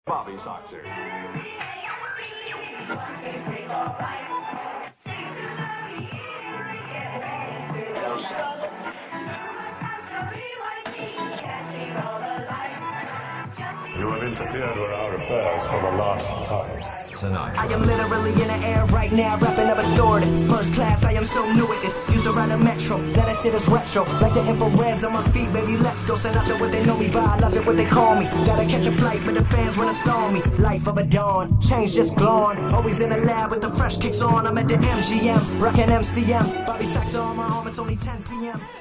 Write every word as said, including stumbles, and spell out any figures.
Bobby Soxer. You have interfered with our affairs for the last time. Sinatra. I am literally in the air right now, rapping up a story. First class, I am so new at this. Used to ride a metro, now that shit is retro. Like the infrareds on my feet, baby, let's go. Sinatra, what they know me by, logic, what they call me. Gotta catch a flight, but the fans wanna storm me. Life of a dawn, change just gone. Always in the lab with the fresh kicks on. I'm at the M G M, rockin' M C M. Bobby Soxer on my arm, it's only ten p m